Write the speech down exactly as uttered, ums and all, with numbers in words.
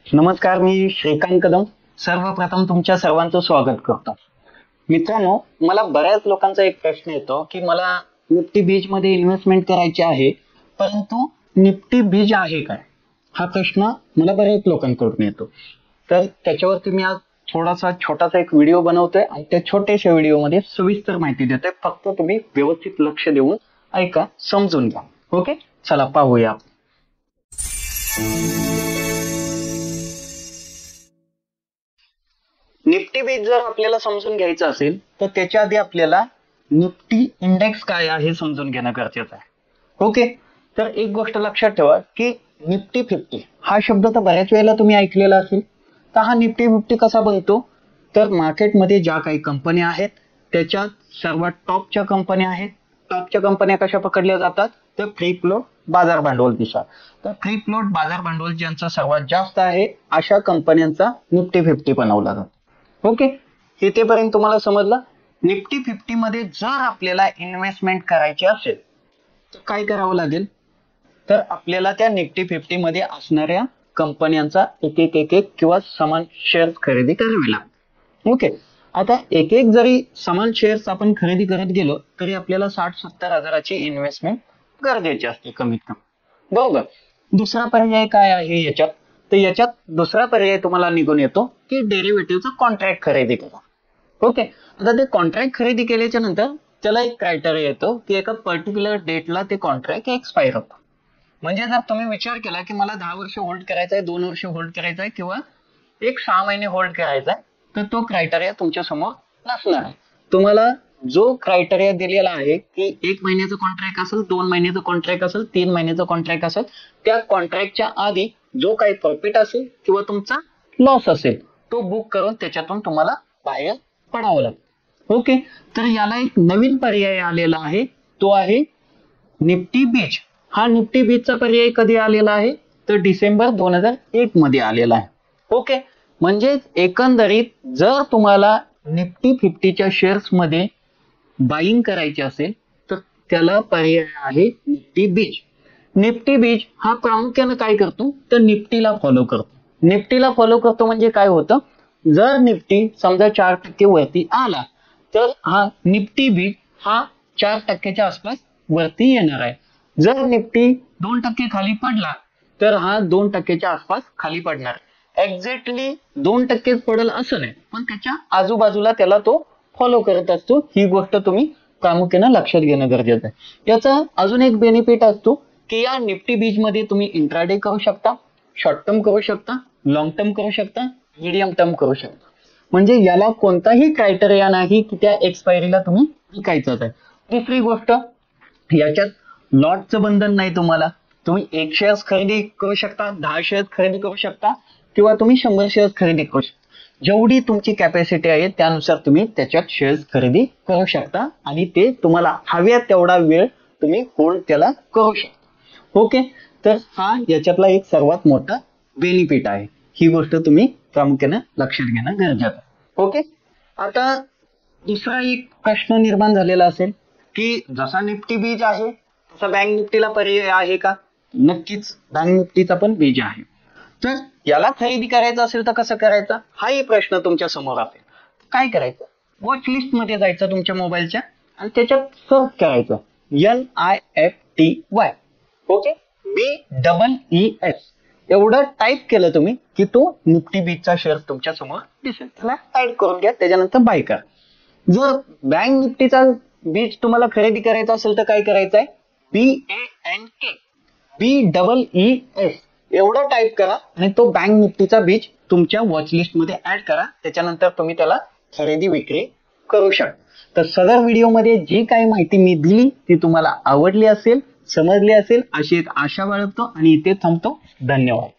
नमस्कार, मी श्रीकांत कदम सर्वप्रथम तुमच्या सर्वांचं स्वागत करतो. मित्रांनो, मला बऱ्याच लोकांचा एक प्रश्न येतो की मला निफ्टी बीज मध्ये इन्व्हेस्टमेंट करायची आहे, परंतु निफ्टी बीज आहे काय, हा प्रश्न मला बऱ्याच लोकांकडून येतो. तर त्याच्यावरती मी आज थोडासा छोटासा एक व्हिडिओ बनवतोय आणि त्या छोट्याशा व्हिडिओमध्ये सविस्तर माहिती देतोय. फक्त तुम्ही व्यवस्थित लक्ष देऊन ऐका, समजून घ्या. ओके, चला पाहूया. निफ्टी बीज जर आपल्याला समजून घ्यायचं असेल तर त्याच्या आधी आपल्याला निफ्टी इंडेक्स काय आहे समजून घेणं गरजेचं आहे. ओके, तर एक गोष्ट लक्षात ठेवा की निफ्टी फिफ्टी हा शब्द तर बऱ्याच वेळेला तुम्ही ऐकलेला असेल. तर हा निफ्टी फिफ्टी कसा बनतो, तर मार्केटमध्ये ज्या काही कंपन्या आहेत त्याच्यात सर्वात टॉपच्या कंपन्या आहेत. टॉपच्या कंपन्या कशा पकडल्या जातात, तर फ्री फ्लोट बाजार भांडवल दिशा. तर फ्री फ्लोट बाजार भांडवल ज्यांचा सर्वात जास्त आहे अशा कंपन्यांचा निफ्टी फिफ्टी बनवला जातो. ओके, इथेपर्यंत तुम्हाला समजलं. निफ्टी फिफ्टी मध्ये जर आपल्याला इन्व्हेस्टमेंट करायची असेल तर काय करावं लागेल, तर आपल्याला त्या निफ्टी फिफ्टी मध्ये असणाऱ्या कंपन्यांचा एक एक एक एक किंवा समान शेअर खरेदी करावी लागेल. ओके, आता एक एक जरी समान शेअर्स आपण खरेदी करत गेलो तरी आपल्याला साठ सत्तर हजाराची इन्व्हेस्टमेंट गरजेची असते कमीत कमी, बरोबर. दुसरा पर्याय काय आहे याच्यात, तर याच्यात दुसरा पर्याय तुम्हाला निघून येतो की डेरिव्हेटिव्हचा कॉन्ट्रॅक्ट खरेदी करा. ओके, आता ते कॉन्ट्रॅक्ट खरेदी केल्याच्या नंतर त्याला एक क्रायटेरिया येतो की एका पर्टिक्युलर डेटला ते कॉन्ट्रॅक्ट एक्सपायर होतं. म्हणजे जर तुम्ही विचार केला की मला दहा वर्ष होल्ड करायचा आहे, दोन वर्ष होल्ड करायचा आहे किंवा एक सहा महिने होल्ड करायचा आहे, तर तो क्रायटेरिया तुमच्या समोर नसणार आहे. तुम्हाला जो क्रायटेरिया दिलेला आहे की एक महिन्याचं कॉन्ट्रॅक्ट असेल, दोन महिन्याचं कॉन्ट्रॅक्ट असेल, तीन महिन्याचं कॉन्ट्रॅक्ट असेल, त्या कॉन्ट्रॅक्टच्या आधी जो काही प्रॉफिट असेल किंवा तुमचा लॉस असेल तो बुक करून त्याच्यातून तुम्हाला बाहेर पडावं लागेल. ओके, तर याला एक नवीन पर्याय आलेला आहे, तो आहे निफ्टी बीज. हा निफ्टी बीजचा पर्याय कधी आलेला आहे, तर डिसेंबर दोन हजार एक मध्ये आलेला आहे. ओके, म्हणजे एकंदरीत जर तुम्हाला निफ्टी फिफ्टीच्या शेअर्स मध्ये बाईंग करायची असेल तर त्याला पर्याय आहे निफ्टी बीज. निफ्टी बीज हा प्रामुख्याने काय करतो, तर निफ्टीला फॉलो करतो. निफ्टीला फॉलो करतो म्हणजे काय होतं, जर निफ्टी समजा चार टक्के वरती आला तर हा निफ्टी बीज हा चार टक्क्याच्या आसपास वरती येणार आहे. जर निफ्टी दोन टक्के खाली पडला तर हा दोन टक्क्याच्या आसपास खाली पडणार. एक्झॅक्टली दोन टक्केच पडेल असं नाही, पण त्याच्या आजूबाजूला त्याला तो फॉलो करत असतो. ही गोष्ट तुम्ही प्रामुख्याने लक्षात घेणं गरजेचं आहे. याचा अजून एक बेनिफिट असतो की या निफ्टी बीज मध्ये तुम्ही इंट्राडे करू शकता, शॉर्ट टर्म करू शकता, लॉंग टर्म करू शकता, मीडियम टर्म करू शकता. म्हणजे याला कोणताही क्रायटेरिया नाही की त्या एक्सपायरीला तुम्ही विकायचंच आहे. दुसरी गोष्ट, याच्यात लॉटचं बंधन नाही. तुम्हाला तुम्ही एक शेअर्स खरेदी करू शकता, दहा शेअर्स खरेदी करू शकता किंवा तुम्ही शंभर शेअर्स खरेदी करू शकता. जेवढी तुमची कॅपॅसिटी आहे त्यानुसार तुम्ही त्याच्यात शेअर्स खरेदी करू शकता आणि ते तुम्हाला हव्या तेवढा वेळ तुम्ही होल्ड त्याला करू शकता. ओके, तर हा याच्यातला एक सर्वात मोठा बेनिफिट आहे. ही गोष्ट तुम्ही प्रामुख्याने लक्षात घेणं गरजेचं आहे. ओके, आता दुसरा एक प्रश्न निर्माण झालेला असेल की जसा निफ्टी बीज आहे तसा बँक निफ्टीला पर्याय आहे का. नक्कीच बँक निफ्टीचा पण बीज आहे. तर याला खरेदी करायचं असेल तर कसं करायचं, हाही प्रश्न तुमच्या समोर असेल. काय करायचं, वॉच लिस्ट मध्ये जायचं तुमच्या मोबाईलच्या आणि त्याच्यात सर्च करायचं N I F T Y. Okay, B double E S एवढं टाईप केलं तुम्ही की तो निफ्टी बीजचा शेअर तुमच्या समोर दिसेल. त्याला ऍड करून घ्या, त्याच्यानंतर बाय करा. जर बँक निफ्टीचा बीज तुम्हाला खरेदी करायचा असेल तर काय करायचंय, B A N K B double E S एवढं टाईप करा आणि तो बँक निफ्टीचा बीज तुमच्या वॉच लिस्ट मध्ये ऍड करा. त्याच्यानंतर तुम्ही त्याला खरेदी विक्री करू शकता. तर सदर व्हिडिओमध्ये जी काही माहिती मी दिली ती तुम्हाला आवडली असेल, समजली असेल अशी एक आशा बाळगतो आणि इथे थांबतो. धन्यवाद.